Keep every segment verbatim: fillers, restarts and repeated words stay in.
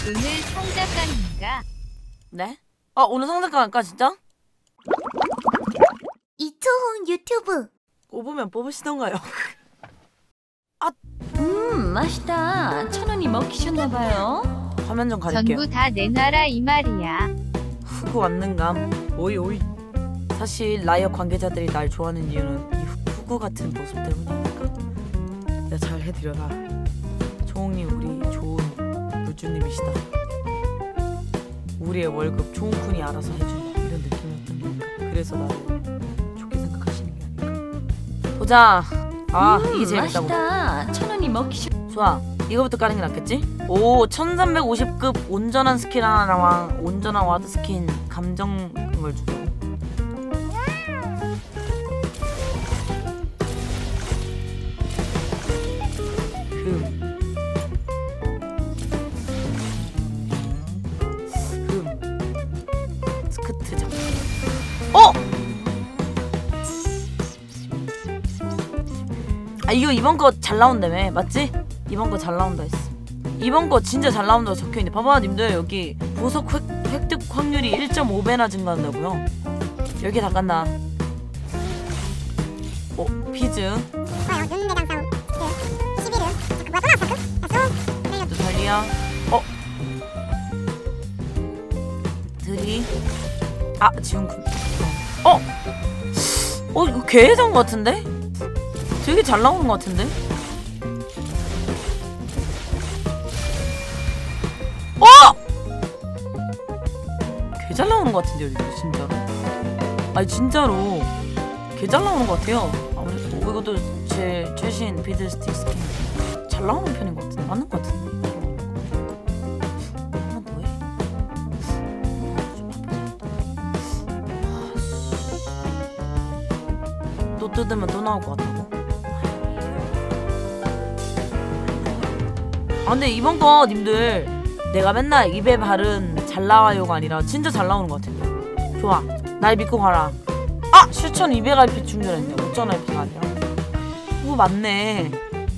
오늘 상작가인가? 네? 아 오늘 상작가 할까 진짜? 이초훈 유튜브 뽑으면 뽑으시던가요? 아, 음 맛있다. 천 원이 먹히셨나봐요. 화면 좀 가릴게요. 전부 다 내놔라 이 말이야. 후구 왔는감. 오이 오이. 사실 라이어 관계자들이 날 좋아하는 이유는 이 후- 후구 같은 모습 때문이니까. 내가 잘 해드려라. 초홍님 우리 좋은 물주님이시다. 우리의 월급 초홍쿤이 알아서 해준다 이런 느낌이었던 거니까. 그래서 나를 좋게 생각하시는 게 아닐까. 보자. 아 음, 이게 제일 비싸고. 맛있다. 천 원이 먹히셨. 좋아. 이거부터 까는 게 낫겠지? 오 천삼백오십 급 온전한 스킨 하나랑 온전한 와드 스킨 감정 걸 주고. 흠. 흠. 스크트 장. 어! 아 이거 이번 거 잘 나온다며 맞지? 이번 거 잘 나온다 했어. 이번 거 진짜 잘 나온다고 적혀있네. 봐봐 님들 여기 보석 획, 획득 확률이 일 점 오 배나 증가한다고요. 열 개 다 깠나. 어? 피즈 또 달리야. 어? 드리. 아 지훈군. 어? 어 이거 개해장 것 같은데? 되게 잘 나오는 것 같은데? 어! 개 잘 나오는 것 같은데요 이거 진짜로? 아니 진짜로 개 잘 나오는 것 같아요. 아무래도 뭐 이것도 제 최신 비드 스틱 스킨 잘 나오는 편인 것 같은데 맞는 것 같은데. 한 번 더 해. 또 뜯으면 또 나올 것 같다고? 아 근데 이번 거 님들 내가 맨날 입에 바른 잘 나와요가 아니라 진짜 잘 나오는 것 같은데. 좋아 날 믿고 가라. 아! 실천 이백 알피 충전했네. 오천 알피가 아니라. 오 맞네.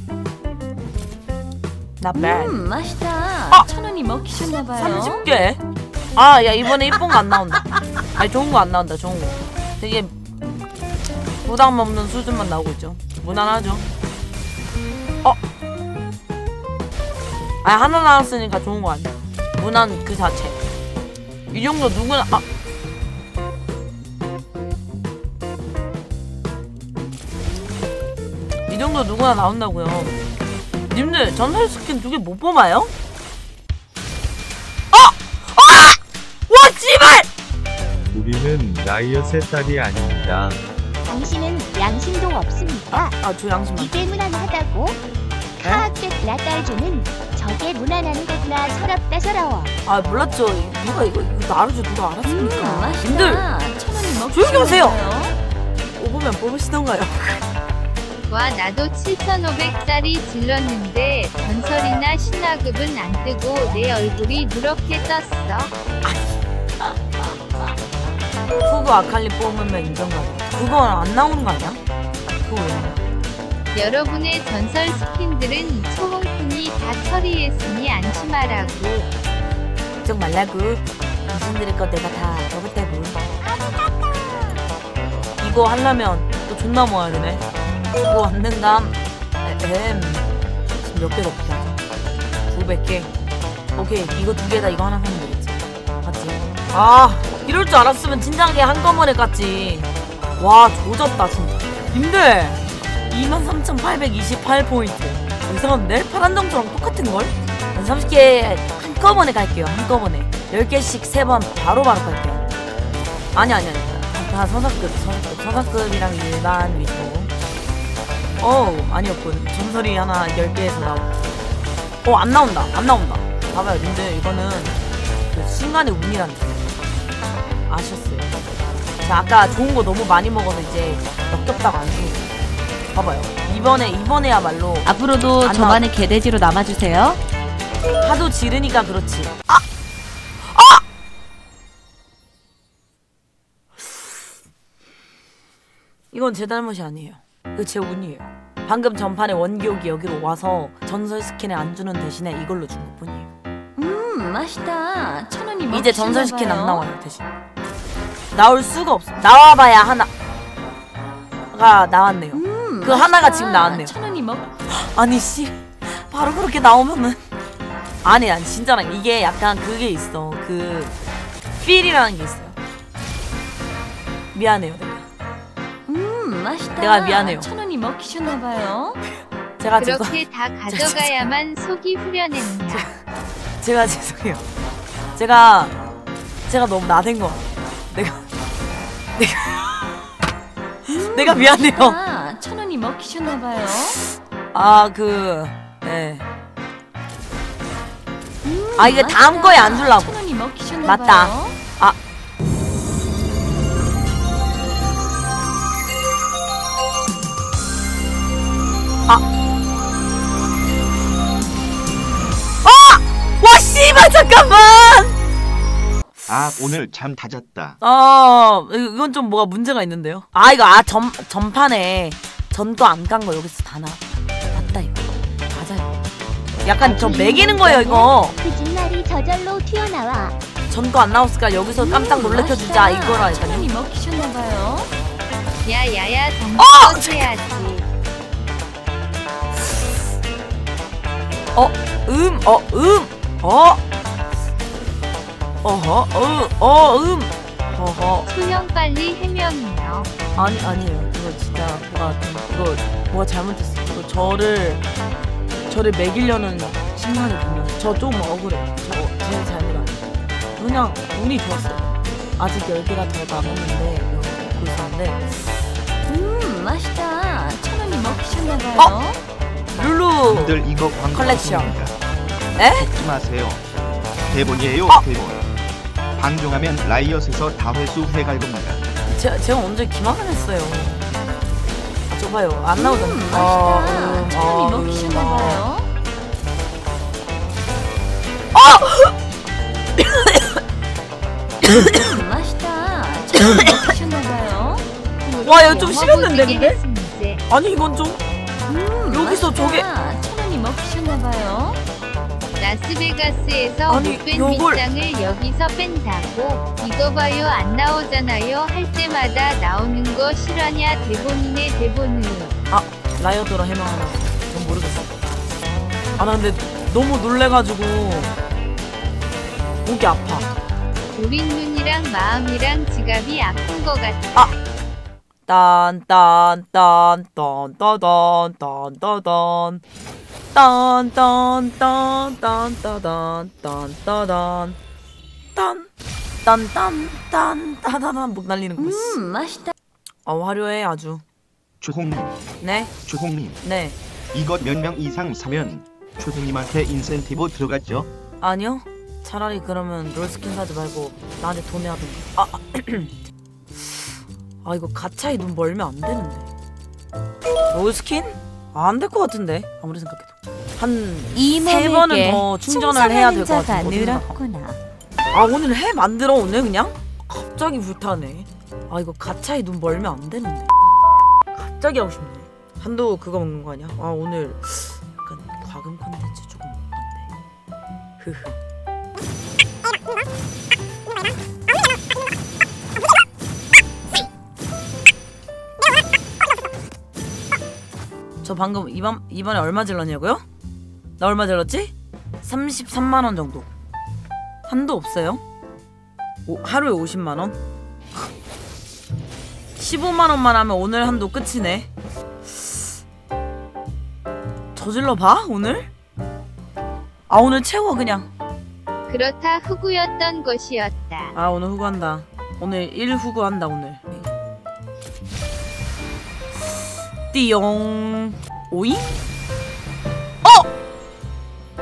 Not bad. 음 맛있다. 아! 천 원이 먹히셨나봐요. 삼십 개? 아 야 이번에 이쁜 거 안 나온다. 아니 좋은 거 안 나온다. 좋은 거 되게 부담 없는 수준만 나오고 있죠. 무난하죠. 어? 아 하나 나왔으니까 좋은 거 아니야. 무난 그 자체. 이 정도 누구나 아 이 정도 누구나 나온다고요. 님들 전설 스킨 두 개 못 뽑아요? 아! 아! 와 씨발! 우리는 라이엇의 딸이 아닙니다. 당신은 양심도 없습니까? 아 저 양심 안. 이게 무난하다고? 하악백 라딸주는 저게 무난한 거구나. 서럽다 서러워. 아 몰랐죠. 누가 이거 이거 나르죠 누가 음 알았습니까? 맛있다. 님들 천 원이 먹히셨나봐요. 조용히 하세요. 뽑으면 뽑으시던가요. 와 나도 칠천오백짜리 질렀는데 전설이나 신화급은 안 뜨고 내 얼굴이 누렇게 떴어. 후구 아칼리 뽑으면 인정가죠. 그거 안 나오는 거 아니야? 그거 왜? 여러분의 전설 스킨들은 초홍쿤이 다 처리했으니 안심하라고. 걱정 말라고. 당신들의 거 내가 다 먹었다고. 이거 하려면 또 존나 모아야 되네. 이거 왔는감. 에헴. 지금 몇 개 더 없다. 구백 개. 오케이 이거 두 개다. 이거 하나 사면 되겠지. 맞지? 아 이럴 줄 알았으면 진작에 한꺼번에 깠지. 와 조졌다 진짜. 님들 이만 삼천팔백이십팔 포인트. 이상한데? 파란정조랑 똑같은걸? 삼십 개 한꺼번에 갈게요. 한꺼번에 열 개씩 세 번 바로바로 갈게요. 아니 아니 아니 다 서사급 서사급 서사급이랑 일반 위주. 어우 아니었군. 전설이 하나 열 개에서 나오고. 어 안 나온다 안 나온다. 봐봐요 님들 이거는 그 순간의 운이란다. 아셨어요. 자 아까 좋은 거 너무 많이 먹어서 이제 역겹다고 안 주고. 봐봐요 이번에 이번에야말로 앞으로도 저만의 개돼지로 남아주세요. 하도 지르니까 그렇지. 아! 아! 이건 제 잘못이 아니에요. 이거 제 운이에요. 방금 전판에 원기옥이 여기로 와서 전설 스킨을 안 주는 대신에 이걸로 준 것 뿐이에요. 음 음, 맛있다. 천 원이 먹히셨나 이제 전설 스킨 안 봐요. 나와요 대신. 나올 수가 없어. 나와봐야 하나가 나왔네요. 음, 그 하나가 지금 나왔네요. 천 원이 먹. 아니 씨 바로 그렇게 나오면은 아니 아니 진짜랑 이게 약간 그게 있어. 그 필이라는 게 있어요. 미안해요 내가. 음, 맛있다. 내가 미안해요. 천 원이 먹히셨나 봐요. 제가 죄송 그렇게 다 가져가야만 속이 후련했나. 제가 죄송해요. 제가 제가 너무 나댄 거 같아. 내가 내가 음, 내가 미안해요. 맛있다. 천 원이 먹히셨나 봐요. 아 그 예. 음, 아 이게 다음 맛있다. 거에 안 주려고. 천 원이 먹히셨나 맞다. 봐요. 아 아. 와 씨발 잠깐만. 아 오늘 잠 다 잤다. 아 이건 좀 뭐가 문제가 있는데요. 아 이거 아 전 전판에 전 거 안 깐 거 여기서 다 나. 맞다 이거 맞아요. 약간 저 매기는 거예요 이거. 거짓말이 저절로 튀어나와. 전 거 안 나왔을까 여기서 깜짝 놀래켜 주자 맛있다. 천 이거라니까요. 원이 먹히셨나 봐요. 야야야 어! 정신 해야지. 어 음 어 음 어 어허 어음 어허 소형 빨리 해명이요. 아니 아니에요. 이거 진짜 뭐가 좀 이거 뭐가 잘못됐어. 이거 저를 저를 매기려는 심산이 분명. 저 좀 억울해. 저제 잘못 아니에요. 그냥 운이 좋았어요. 아직 열 개가 더 남았는데 여기 보고 있었는데 음, 맛있다. 천 원이 먹히셨나 봐요. 어? 룰루 님들 이거 광고 컬렉션. 없습니다. 에? 듣지 마세요. 대본이에요 어? 대본. 방종하면 라이엇에서 다회수 해갈 겁니다. 제가, 제가 언제 기막을 했어요. 아, 저 봐요. 안 나오잖아. 음, 어, 맛있다. 음, 천 원이 어, 먹히셨나 음, 어. 봐요. 음, 맛있다. 천 원이 먹히셨나 봐요. 와, 이거 좀 심했는데, 근데? 근데? 아니, 이건 좀. 음, 여기서 저게- 맛있다. 천 원이 먹히셨나 봐요. 라스베가스에서 아니, 못 뺀 요걸- 밑장을 여기서 뺀다고. 이거 봐요 안 나오잖아요 할 때마다 나오는 거 실화냐 대본이네 대본을. 라이어드라 해망하나. 전 모르겠어. 아, 나 근데 너무 놀래가지고. 목이 아파. 우린 눈이랑 마음이랑 지갑이 아픈 거 같아. 딴, 딴, 딴, 딴, 따단, 딴, 따단. 딴, 딴, 딴, 딴, 따단, 딴, 따단. 딴, 딴, 딴, 딴, 따다단. 목 날리는 거. 씨. 음, 맛있다. 아, 화려해, 아주. 주홍님, 네, 주홍님, 네. 이거 몇 명 이상 사면 주홍님한테 인센티브 들어갔죠? 아니요. 차라리 그러면 롤스킨 사지 말고 나한테 돈 내야든가. 아, 아, 아 이거 가차에 눈 멀면 안 되는데. 롤스킨? 아, 안 될 것 같은데. 아무리 생각해도. 한 세 번은 더 충전을 해야 될 것 같아. 늘었구나. 아, 오늘 해 만들어 오늘 그냥? 갑자기 불타네. 아, 이거 가차에 눈 멀면 안 되는데. 갑자기 하고 싶네. 한도 그거 먹는 거 아니야? 아, 오늘 약간 과금 콘텐츠 조금 안 돼. 흐흐. 저 방금 이번, 이번에 얼마 질렀냐고요? 나 얼마 질렀지? 삼십삼만 원 정도. 한도 없어요? 오, 하루에 오십만 원? 십오만 원만 하면 오늘 한도 끝이네. 저질러 봐 오늘? 아 오늘 채워 그냥. 그렇다 흑우였던 것이었다. 아 오늘 후구한다. 오늘 일 후구한다 오늘. 띠용. 오잉? 어!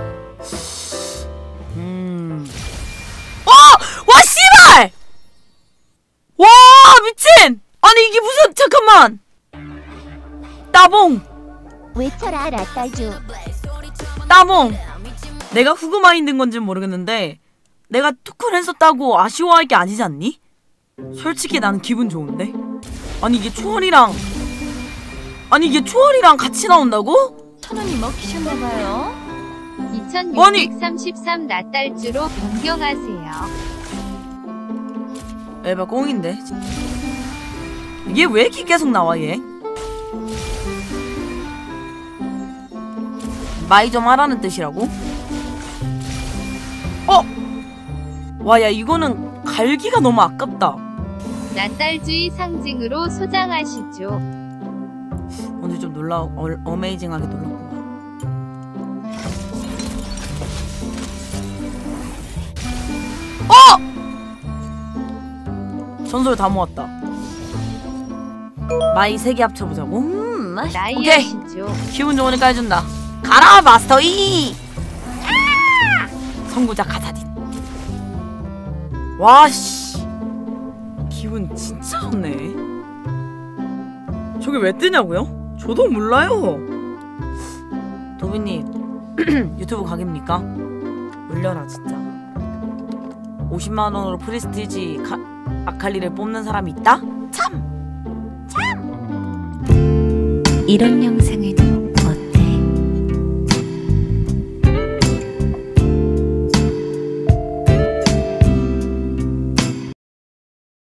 음. 와! 와 씨발! 와 미친! 아니 이게 무슨 잠깐만! 따봉! 외쳐라 라딸주. 따봉! 내가 후구 마인드인 건지는 모르겠는데 내가 투쿨 했었다고 아쉬워할 게 아니지 않니? 솔직히 난 기분 좋은데? 아니 이게 초월이랑 아니 이게 초월이랑 같이 나온다고? 천 원이 먹히셨나 봐요. 이천육백삼십삼 나달주로 변경하세요. 에바 꽁인데. 얘 왜 이렇게 계속 나와 얘? 마이 좀 하라는 뜻이라고? 어! 와, 야 이거는 갈기가 너무 아깝다. 나달주의 상징으로 소장하시죠. 오늘 좀 놀라, 어, 어메이징하게 놀랐구나. 어! 전설 다 모았다. 마이 세 개 합쳐보자고. 음, 맛있다. 나이하시죠. 기분 좋으니까 해준다. 가라 마스터 이! 선구자 가사딘. 와씨, 기분 진짜 좋네. 저게 왜 뜨냐고요? 저도 몰라요. 도비님 유튜브 각입니까? 올려라 진짜. 오십만 원으로 프리스티지 가, 아칼리를 뽑는 사람이 있다? 참! 이런 영상